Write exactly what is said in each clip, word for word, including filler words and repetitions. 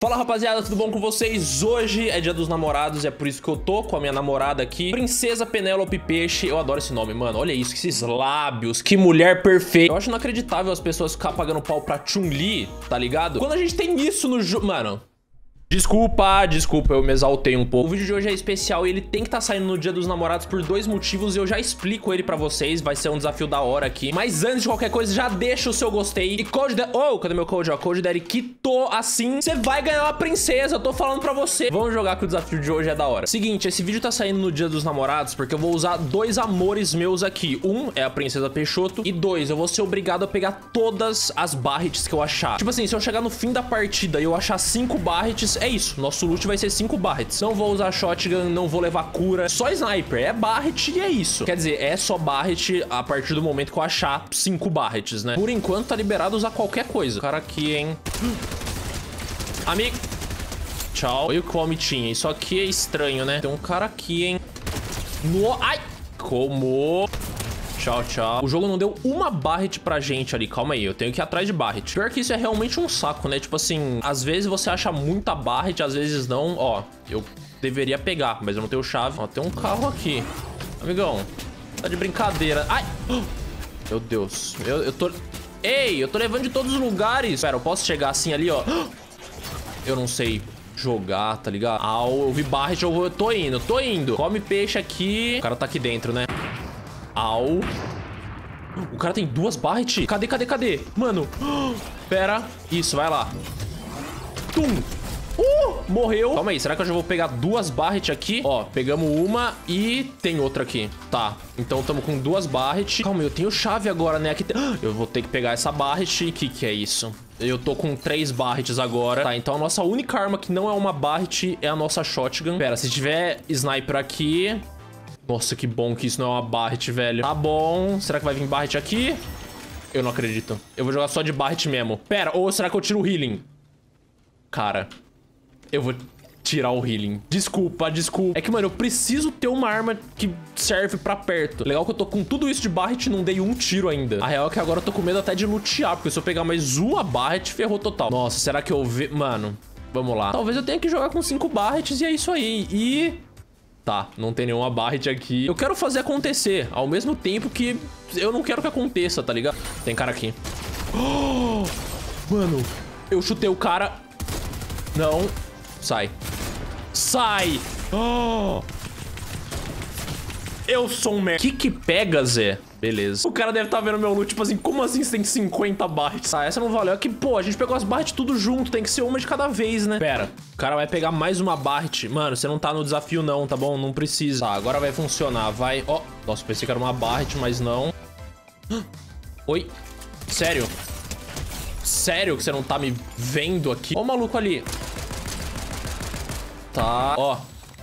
Fala rapaziada, tudo bom com vocês? Hoje é dia dos namorados e é por isso que eu tô com a minha namorada aqui, Princesa Penélope Peixe. Eu adoro esse nome, mano, olha isso, esses lábios, que mulher perfeita. Eu acho inacreditável as pessoas ficarem pagando pau pra Chun-Li, tá ligado? Quando a gente tem isso no jogo, mano... Desculpa, desculpa, eu me exaltei um pouco. O vídeo de hoje é especial e ele tem que estar saindo no dia dos namorados por dois motivos e eu já explico ele pra vocês, vai ser um desafio da hora aqui. Mas antes de qualquer coisa, já deixa o seu gostei. E Code Daddy... Oh, cadê meu code? Ó, Code Daddy quitou assim. Você vai ganhar uma princesa, eu tô falando pra você. Vamos jogar que o desafio de hoje é da hora. Seguinte, esse vídeo tá saindo no dia dos namorados porque eu vou usar dois amores meus aqui. Um é a Princesa Peixoto e dois, eu vou ser obrigado a pegar todas as barrets que eu achar. Tipo assim, se eu chegar no fim da partida e eu achar cinco barrets, é isso, nosso loot vai ser cinco barrets. Não vou usar shotgun, não vou levar cura, só sniper, é barret e é isso. Quer dizer, é só barret a partir do momento que eu achar cinco barrets, né? Por enquanto tá liberado usar qualquer coisa. Cara aqui, hein? Amigo. Tchau. Olha o que o homem tinha. Isso aqui é estranho, né? Tem um cara aqui, hein? No... Ai! Como... Tchau, tchau. O jogo não deu uma barret pra gente ali. Calma aí, eu tenho que ir atrás de barret. Pior que isso é realmente um saco, né? Tipo assim, às vezes você acha muita barret, às vezes não. Ó, eu deveria pegar, mas eu não tenho chave. Ó, tem um carro aqui. Amigão, tá de brincadeira. Ai! Meu Deus. Eu, eu tô... Ei, eu tô levando de todos os lugares. Pera, eu posso chegar assim ali, ó. Eu não sei jogar, tá ligado? Ah, eu vi barret, eu, vou... eu tô indo, tô indo. Come peixe aqui. O cara tá aqui dentro, né? Au. O cara tem duas barret. Cadê, cadê, cadê? Mano. Pera. Isso, vai lá. Tum. Uh, morreu. Calma aí, será que eu já vou pegar duas barret aqui? Ó, pegamos uma e tem outra aqui. Tá, então tamo com duas barret. Calma aí, eu tenho chave agora, né? Aqui tem... Eu vou ter que pegar essa barret. O que que é isso? Eu tô com três barrets agora. Tá, então a nossa única arma que não é uma barret é a nossa shotgun. Pera, se tiver sniper aqui... Nossa, que bom que isso não é uma barret, velho. Tá bom. Será que vai vir barret aqui? Eu não acredito. Eu vou jogar só de barret mesmo. Pera, ou será que eu tiro o healing? Cara, eu vou tirar o healing. Desculpa, desculpa. É que, mano, eu preciso ter uma arma que serve pra perto. Legal que eu tô com tudo isso de barret e não dei um tiro ainda. A real é que agora eu tô com medo até de lutear, porque se eu pegar mais uma barret, ferrou total. Nossa, será que eu ve... Mano, vamos lá. Talvez eu tenha que jogar com cinco barrets e é isso aí. E... Tá, não tem nenhuma barret aqui. Eu quero fazer acontecer, ao mesmo tempo que eu não quero que aconteça, tá ligado? Tem cara aqui. Oh, mano, eu chutei o cara. Não. Sai. Sai. Oh. Eu sou um merda. Que que pega, Zé? Beleza. O cara deve estar vendo meu loot, tipo assim, como assim você tem cinquenta barrets? Ah, essa não valeu. É que, pô, a gente pegou as barrets tudo junto, tem que ser uma de cada vez, né? Pera, o cara vai pegar mais uma barret. Mano, você não tá no desafio não, tá bom? Não precisa. Tá, agora vai funcionar, vai. Ó, oh. Nossa, pensei que era uma barret, mas não. Oi? Sério? Sério que você não tá me vendo aqui? Ó o maluco ali. Tá, ó.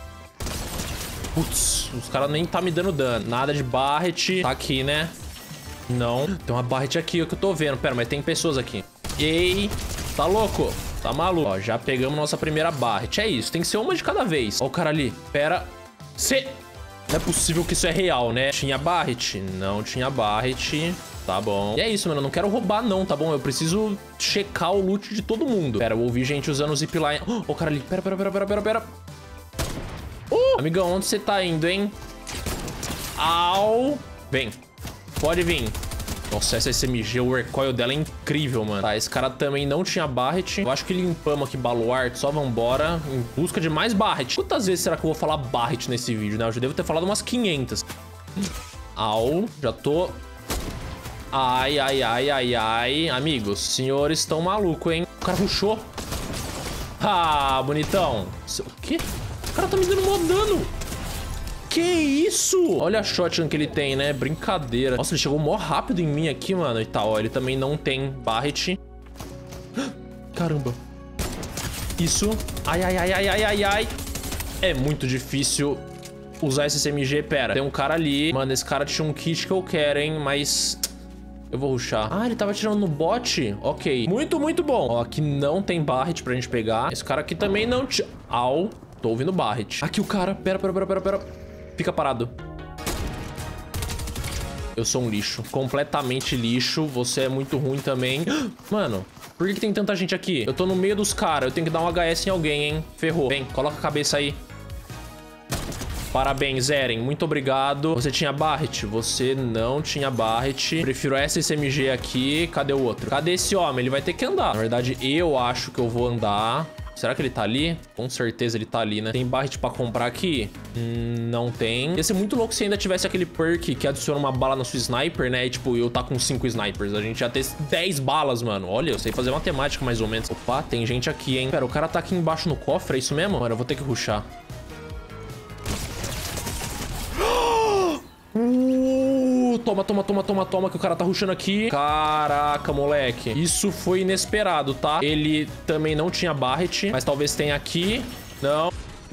Putz, os caras nem tá me dando dano. Nada de barret. Tá aqui, né? Não. Tem uma barret aqui, ó, que eu tô vendo. Pera, mas tem pessoas aqui. Ei, tá louco? Tá maluco? Ó, já pegamos nossa primeira barret. É isso, tem que ser uma de cada vez. Ó o cara ali. Pera. Cê... Não é possível que isso é real, né? Tinha barret? Não tinha barret. Tá bom. E é isso, mano. Eu não quero roubar, não, tá bom? Eu preciso checar o loot de todo mundo. Pera, eu ouvi gente usando o zipline. Ó, oh, o cara ali. Pera, pera, pera, pera, pera, pera. Uh! Amigão, onde você tá indo, hein? Au! Vem. Pode vir. Nossa, essa S M G, o recoil dela é incrível, mano. Tá, esse cara também não tinha barret. Eu acho que limpamos aqui baluarte. Só vambora em busca de mais barret. Quantas vezes será que eu vou falar barret nesse vídeo, né? Eu já devo ter falado umas quinhentas. Au, já tô... Ai, ai, ai, ai, ai. Amigos, senhores estão malucos, hein? O cara rushou. Ah, bonitão. O quê? O cara tá me dando mó dano. Que isso? Olha a shotgun que ele tem, né? Brincadeira. Nossa, ele chegou mó rápido em mim aqui, mano. E tal, ó. Ele também não tem barret. Caramba. Isso. Ai, ai, ai, ai, ai, ai, ai. É muito difícil usar esse S M G. Pera, tem um cara ali. Mano, esse cara tinha um kit que eu quero, hein? Mas... eu vou rushar. Ah, ele tava atirando no bot? Ok. Muito, muito bom. Ó, aqui não tem barret pra gente pegar. Esse cara aqui também não tinha... Au. Tô ouvindo barret. Aqui o cara. Pera, pera, pera, pera, pera. Fica parado. Eu sou um lixo. Completamente lixo. Você é muito ruim também. Mano, por que que tem tanta gente aqui? Eu tô no meio dos caras. Eu tenho que dar um H S em alguém, hein? Ferrou. Vem, coloca a cabeça aí. Parabéns, Eren. Muito obrigado. Você tinha Barret? Você não tinha Barret. Prefiro essa S M G aqui. Cadê o outro? Cadê esse homem? Ele vai ter que andar. Na verdade, eu acho que eu vou andar. Será que ele tá ali? Com certeza ele tá ali, né? Tem Barret pra comprar aqui? Hum, não tem. Ia ser muito louco se ainda tivesse aquele perk que adiciona uma bala na sua sniper, né? E, tipo, eu tá com cinco snipers. A gente ia ter dez balas, mano. Olha, eu sei fazer matemática mais ou menos. Opa, tem gente aqui, hein? Pera, o cara tá aqui embaixo no cofre, é isso mesmo? Mano, eu vou ter que rushar. Uh, toma, toma, toma, toma, toma, que o cara tá rushando aqui. Caraca, moleque. Isso foi inesperado, tá? Ele também não tinha Barret, mas talvez tenha aqui. Não.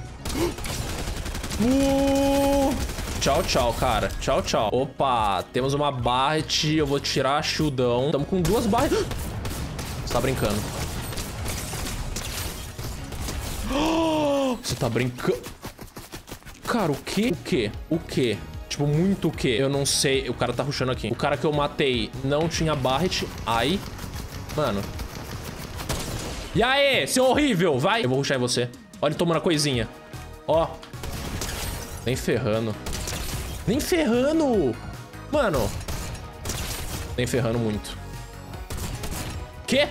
Uh, tchau, tchau, cara. Tchau, tchau. Opa, temos uma Barret. Eu vou tirar shieldão. Tamo com duas Barret. Você tá brincando. Você tá brincando. Cara, o quê? O quê? O quê? Tipo, muito o quê? Eu não sei. O cara tá rushando aqui. O cara que eu matei não tinha Barret. Ai. Mano. E aí, seu horrível. Vai. Eu vou rushar em você. Olha ele tomando a coisinha. Ó. Nem ferrando. Nem ferrando. Mano. Nem ferrando muito. Quê?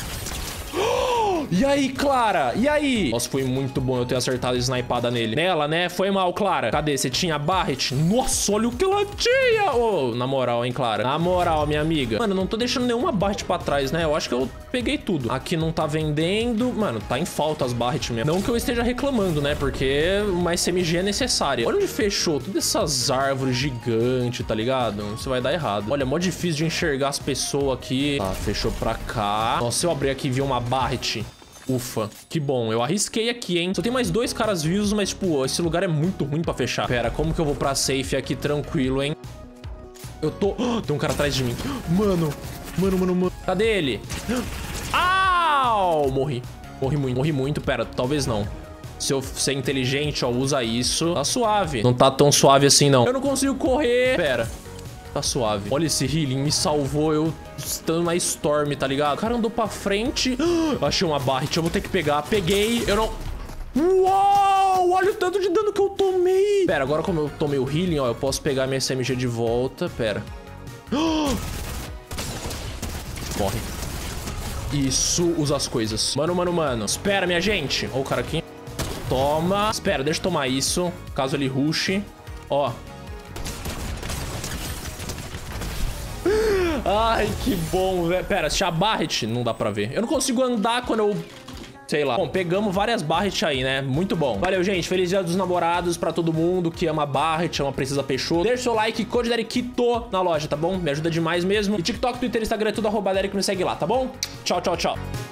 E aí, Clara? E aí? Nossa, foi muito bom eu ter acertado a snipada nele. Nela, né? Foi mal, Clara. Cadê? Você tinha Barret? Nossa, olha o que ela tinha. Ô, oh, na moral, hein, Clara? Na moral, minha amiga. Mano, eu não tô deixando nenhuma Barret pra trás, né? Eu acho que eu peguei tudo. Aqui não tá vendendo. Mano, tá em falta as Barret mesmo. Não que eu esteja reclamando, né? Porque uma S M G é necessária. Olha onde fechou. Todas essas árvores gigantes, tá ligado? Isso vai dar errado. Olha, é mó difícil de enxergar as pessoas aqui. Tá, fechou pra cá. Nossa, se eu abrir aqui e vi uma Barret... Ufa, que bom. Eu arrisquei aqui, hein? Só tem mais dois caras vivos, mas, tipo, esse lugar é muito ruim pra fechar. Pera, como que eu vou pra safe aqui tranquilo, hein? Eu tô... Oh, tem um cara atrás de mim. Mano, mano, mano, mano. Cadê ele? Au! Morri. Morri muito. Morri muito. Pera, talvez não. Se eu ser inteligente, ó, usa isso. Tá suave. Não tá tão suave assim, não. Eu não consigo correr. Pera. Tá suave. Olha esse healing, me salvou eu estando na Storm, tá ligado? O cara andou pra frente. Achei uma Barret, eu vou ter que pegar. Peguei, eu não... Uau! Olha o tanto de dano que eu tomei. Pera, agora como eu tomei o healing, ó, eu posso pegar minha S M G de volta. Pera. Morre. Isso, usa as coisas. Mano, mano, mano. Espera, minha gente. Ó o cara aqui. Toma. Espera, deixa eu tomar isso. Caso ele rushe. Ó. Ai, que bom, velho. Pera, se a Barret não dá pra ver. Eu não consigo andar quando eu... Sei lá. Bom, pegamos várias Barret aí, né? Muito bom. Valeu, gente. Feliz Dia dos Namorados pra todo mundo que ama Barret, ama Princesa Peixoto. Deixa o seu like, code Derikito na loja, tá bom? Me ajuda demais mesmo. E TikTok, Twitter, Instagram, é tudo arroba Derek, me segue lá, tá bom? Tchau, tchau, tchau.